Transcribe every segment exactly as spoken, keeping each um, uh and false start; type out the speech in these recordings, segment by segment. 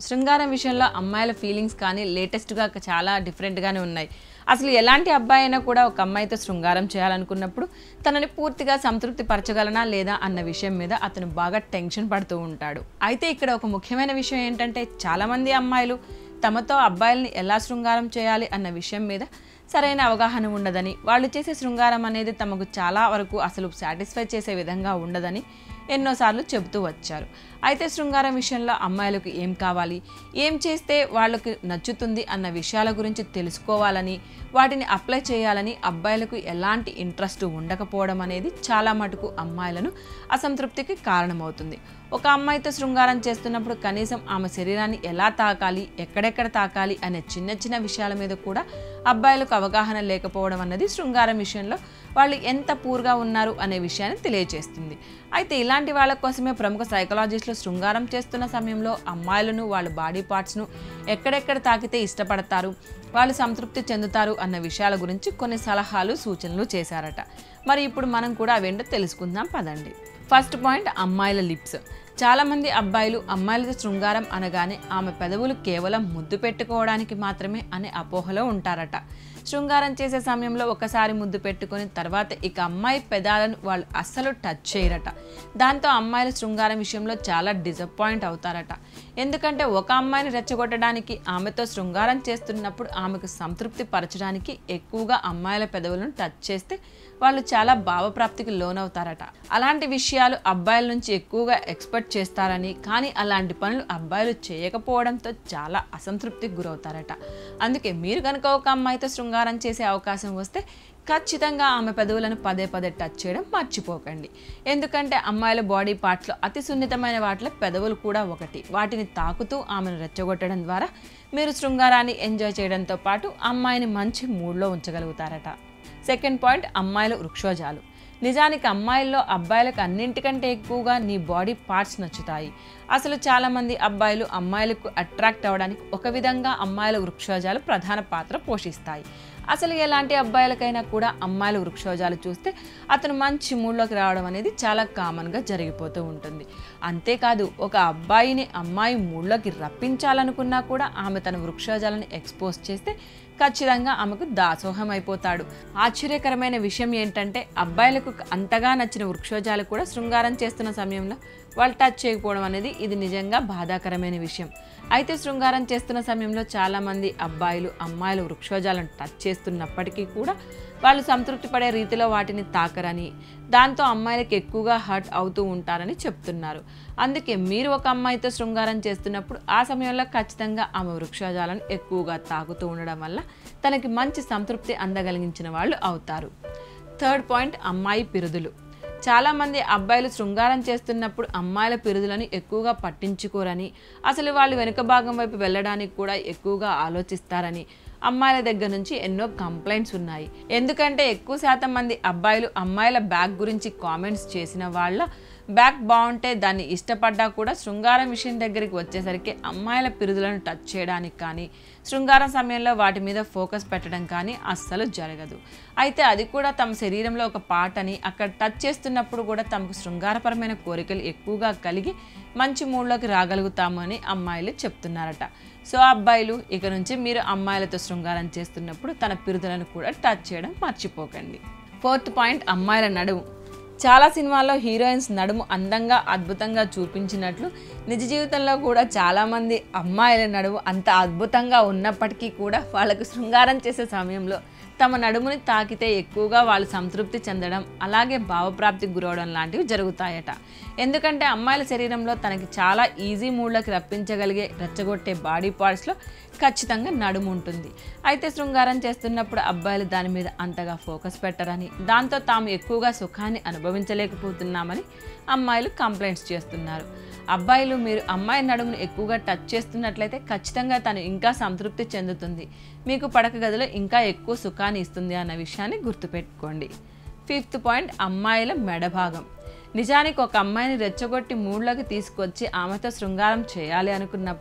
శృంగారం విషయంలో అమ్మాయిల ఫీలింగ్స్ కానీ లేటెస్ట్గా చాలా డిఫరెంట్గానే ఉన్నాయి. అసలు ఎలాంటి అబ్బాయి అయినా కూడా ఒక అమ్మాయితో శృంగారం చేయాలనుకున్నప్పుడు తనని పూర్తిగా సంతృప్తి పరచగలనా లేదా అన్న విషయం మీద అతను బాగా టెన్షన్ పడుతూ ఉంటాడు. అయితే ఇక్కడ ఒక ముఖ్యమైన విషయం ఏంటంటే చాలామంది అమ్మాయిలు తమతో అబ్బాయిల్ని ఎలా శృంగారం చేయాలి అన్న విషయం మీద సరైన అవగాహన ఉండదని, వాళ్ళు చేసే శృంగారం అనేది తమకు చాలా వరకు అసలు సాటిస్ఫై చేసే విధంగా ఉండదని ఎన్నోసార్లు చెబుతూ వచ్చారు. అయితే శృంగారం విషయంలో అమ్మాయిలకు ఏం కావాలి, ఏం చేస్తే వాళ్ళకి నచ్చుతుంది అన్న విషయాల గురించి తెలుసుకోవాలని, వాటిని అప్లై చేయాలని అబ్బాయిలకు ఎలాంటి ఇంట్రెస్ట్ ఉండకపోవడం అనేది చాలా మటుకు అమ్మాయిలను అసంతృప్తికి కారణమవుతుంది. ఒక అమ్మాయితో శృంగారం చేస్తున్నప్పుడు కనీసం ఆమె శరీరాన్ని ఎలా తాకాలి, ఎక్కడెక్కడ తాకాలి అనే చిన్న చిన్న విషయాల మీద కూడా అబ్బాయిలకు అవగాహన లేకపోవడం అన్నది శృంగారం విషయంలో వాళ్ళు ఎంత పూర్గా ఉన్నారు అనే విషయాన్ని తెలియజేస్తుంది. అయితే ఇలాంటి వాళ్ళ కోసమే ప్రముఖ సైకాలజిస్టులు శృంగారం చేస్తున్న సమయంలో అమ్మాయిలను వాళ్ళ బాడీ పార్ట్స్ను ఎక్కడెక్కడ తాకితే ఇష్టపడతారు, వాళ్ళు సంతృప్తి చెందుతారు అన్న విషయాల గురించి కొన్ని సలహాలు సూచనలు చేశారట. మరి ఇప్పుడు మనం కూడా అవేంటో తెలుసుకుందాం పదండి. ఫస్ట్ పాయింట్, అమ్మాయిల లిప్స్. చాలామంది అబ్బాయిలు అమ్మాయిలతో శృంగారం అనగానే ఆమె పెదవులు కేవలం ముద్దు పెట్టుకోవడానికి మాత్రమే అనే అపోహలో ఉంటారట. శృంగారం చేసే సమయంలో ఒకసారి ముద్దు పెట్టుకొని తర్వాత ఇక అమ్మాయి పెదాలను వాళ్ళు అస్సలు టచ్ చేయరట. దాంతో అమ్మాయిల శృంగారం విషయంలో చాలా డిసప్పాయింట్ అవుతారట. ఎందుకంటే ఒక అమ్మాయిని రెచ్చగొట్టడానికి, ఆమెతో శృంగారం చేస్తున్నప్పుడు ఆమెకు సంతృప్తి పరచడానికి ఎక్కువగా అమ్మాయిల పెదవులను టచ్ చేస్తే వాళ్ళు చాలా భావప్రాప్తికి లోనవుతారట. అలాంటి విషయాలు అబ్బాయిల నుంచి ఎక్కువగా ఎక్స్పెక్ట్ చేస్తారని, కానీ అలాంటి పనులు అబ్బాయిలు చేయకపోవడంతో చాలా అసంతృప్తికి గురవుతారట. అందుకే మీరు కనుక ఒక అమ్మాయితో శృంగారం చేసే అవకాశం వస్తే ఖచ్చితంగా ఆమె పెదవులను పదే పదే టచ్ చేయడం మర్చిపోకండి. ఎందుకంటే అమ్మాయిల బాడీ పార్ట్స్లో అతి సున్నితమైన వాటిలో పెదవులు కూడా ఒకటి. వాటిని తాకుతూ ఆమెను రెచ్చగొట్టడం ద్వారా మీరు శృంగారాన్ని ఎంజాయ్ చేయడంతో పాటు అమ్మాయిని మంచి మూడ్లో ఉంచగలుగుతారట. సెకండ్ పాయింట్, అమ్మాయిల వృక్షోజాలు. నిజానికి అమ్మాయిల్లో అబ్బాయిలకు అన్నింటికంటే ఎక్కువగా నీ బాడీ పార్ట్స్ నచ్చుతాయి. అసలు చాలామంది అబ్బాయిలు అమ్మాయిలకు అట్రాక్ట్ అవ్వడానికి ఒక విధంగా అమ్మాయిల వృక్షోజాలు ప్రధాన పాత్ర పోషిస్తాయి. అసలు ఎలాంటి అబ్బాయిలకైనా కూడా అమ్మాయిల వృక్షోజాలు చూస్తే అతను మంచి మూడ్లోకి రావడం అనేది చాలా కామన్గా జరిగిపోతూ ఉంటుంది. అంతేకాదు, ఒక అబ్బాయిని అమ్మాయి మూడ్లోకి రప్పించాలనుకున్నా కూడా ఆమె తన వృక్షోజాలను ఎక్స్పోజ్ చేస్తే ఖచ్చితంగా ఆమెకు దాసోహం అయిపోతాడు. ఆశ్చర్యకరమైన విషయం ఏంటంటే అబ్బాయిలకు అంతగా నచ్చిన వృక్షోజాలు కూడా శృంగారం చేస్తున్న సమయంలో వాళ్ళు టచ్ చేయకపోవడం అనేది ఇది నిజంగా బాధాకరమైన విషయం. అయితే శృంగారం చేస్తున్న సమయంలో చాలామంది అబ్బాయిలు అమ్మాయిల వృక్షోజాలను టచ్ చేస్తున్నప్పటికీ కూడా వాళ్ళు సంతృప్తి పడే రీతిలో వాటిని తాకరని, దాంతో అమ్మాయిలకు ఎక్కువగా హర్ట్ అవుతూ ఉంటారని చెప్తున్నారు. అందుకే మీరు ఒక అమ్మాయితో శృంగారం చేస్తున్నప్పుడు ఆ సమయంలో ఖచ్చితంగా ఆమె వృక్షోజాలను ఎక్కువగా తాకుతూ ఉండడం వల్ల తనకి మంచి సంతృప్తి అందగలిగించిన వాళ్ళు అవుతారు. థర్డ్ పాయింట్, అమ్మాయి పిరుదులు. చాలామంది అబ్బాయిలు శృంగారం చేస్తున్నప్పుడు అమ్మాయిల పిరుదులను ఎక్కువగా పట్టించుకోరని, అసలు వాళ్ళు వెనుక భాగం వైపు వెళ్ళడానికి కూడా ఎక్కువగా ఆలోచిస్తారని అమ్మాయిల దగ్గర నుంచి ఎన్నో కంప్లైంట్స్ ఉన్నాయి. ఎందుకంటే ఎక్కువ శాతం మంది అబ్బాయిలు అమ్మాయిల బ్యాక్ గురించి కామెంట్స్ చేసిన వాళ్ళ బ్యాక్ బాగుంటే దాన్ని ఇష్టపడ్డా కూడా శృంగారం విషయం దగ్గరికి వచ్చేసరికి అమ్మాయిల పిరుదులను టచ్ చేయడానికి కానీ, శృంగారం సమయంలో వాటి మీద ఫోకస్ పెట్టడం కానీ అస్సలు జరగదు. అయితే అది కూడా తమ శరీరంలో ఒక పార్ట్ అని, అక్కడ టచ్ చేస్తున్నప్పుడు కూడా తమకు శృంగారపరమైన కోరికలు ఎక్కువగా కలిగి మంచి మూడ్లోకి రాగలుగుతాము అని అమ్మాయిలు చెప్తున్నారట. సో అబ్బాయిలు, ఇక నుంచి మీరు అమ్మాయిలతో శృంగారం చేస్తున్నప్పుడు తన పిరుదులను కూడా టచ్ చేయడం మర్చిపోకండి. ఫోర్త్ పాయింట్, అమ్మాయిల నడుము. చాలా సినిమాల్లో హీరోయిన్స్ నడుము అందంగా అద్భుతంగా చూపించినట్లు నిజ జీవితంలో కూడా చాలామంది అమ్మాయిల నడుము అంత అద్భుతంగా ఉన్నప్పటికీ కూడా వాళ్ళకు శృంగారం చేసే సమయంలో తమ నడుముని తాకితే ఎక్కువగా వాళ్ళు సంతృప్తి చెందడం, అలాగే భావప్రాప్తికి గురవడం లాంటివి జరుగుతాయట. ఎందుకంటే అమ్మాయిల శరీరంలో తనకి చాలా ఈజీ మూడ్లోకి రప్పించగలిగే రెచ్చగొట్టే బాడీ పార్ట్స్లో ఖచ్చితంగా నడుము ఉంటుంది. అయితే శృంగారం చేస్తున్నప్పుడు అబ్బాయిలు దాని మీద అంతగా ఫోకస్ పెట్టరని, దాంతో తాము ఎక్కువగా సుఖాన్ని అనుభవించలేకపోతున్నామని అమ్మాయిలు కంప్లైంట్స్ చేస్తున్నారు. అబ్బాయిలు, మీరు అమ్మాయి నడుమును ఎక్కువగా టచ్ చేస్తున్నట్లయితే ఖచ్చితంగా తను ఇంకా సంతృప్తి చెందుతుంది, మీకు పడక గదిలో ఇంకా ఎక్కువ సుఖాన్ని ఇస్తుంది అన్న విషయాన్ని గుర్తుపెట్టుకోండి. ఫిఫ్త్ పాయింట్, అమ్మాయిల మెడభాగం. నిజానికి ఒక అమ్మాయిని రెచ్చగొట్టి మూడ్లోకి తీసుకొచ్చి ఆమెతో శృంగారం చేయాలి అనుకున్నప్పుడు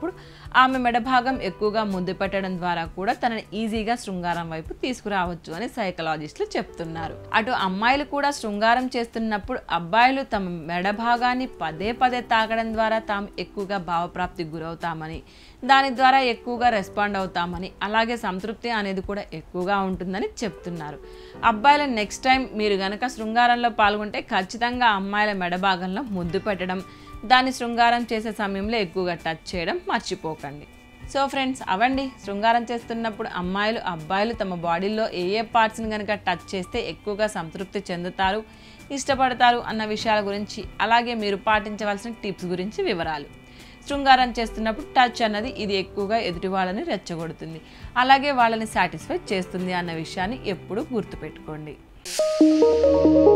ఆమె మెడ భాగం ఎక్కువగా ముద్దు పెట్టడం ద్వారా కూడా తనని ఈజీగా శృంగారం వైపు తీసుకురావచ్చు అని సైకలాజిస్టులు చెప్తున్నారు. అటు అమ్మాయిలు కూడా శృంగారం చేస్తున్నప్పుడు అబ్బాయిలు తమ మెడ భాగాన్ని పదే పదే తాకడం ద్వారా తాము ఎక్కువగా భావప్రాప్తికి గురవుతామని, దాని ద్వారా ఎక్కువగా రెస్పాండ్ అవుతామని, అలాగే సంతృప్తి అనేది కూడా ఎక్కువగా ఉంటుందని చెప్తున్నారు. అబ్బాయిల నెక్స్ట్ టైం మీరు గనక శృంగారంలో పాల్గొంటే ఖచ్చితంగా అమ్మాయిల మెడ భాగంలో ముద్దు పెట్టడం, దాన్ని శృంగారం చేసే సమయంలో ఎక్కువగా టచ్ చేయడం మర్చిపోకండి. సో ఫ్రెండ్స్, అవండి శృంగారం చేస్తున్నప్పుడు అమ్మాయిలు అబ్బాయిలు తమ బాడీలో ఏ ఏ పార్ట్స్ని కనుక టచ్ చేస్తే ఎక్కువగా సంతృప్తి చెందుతారు, ఇష్టపడతారు అన్న విషయాల గురించి, అలాగే మీరు పాటించవలసిన టిప్స్ గురించి వివరాలు. శృంగారం చేస్తున్నప్పుడు టచ్ అన్నది ఇది ఎక్కువగా ఎదుటి వాళ్ళని రెచ్చగొడుతుంది, అలాగే వాళ్ళని సాటిస్ఫై చేస్తుంది అన్న విషయాన్ని ఎప్పుడూ గుర్తుపెట్టుకోండి.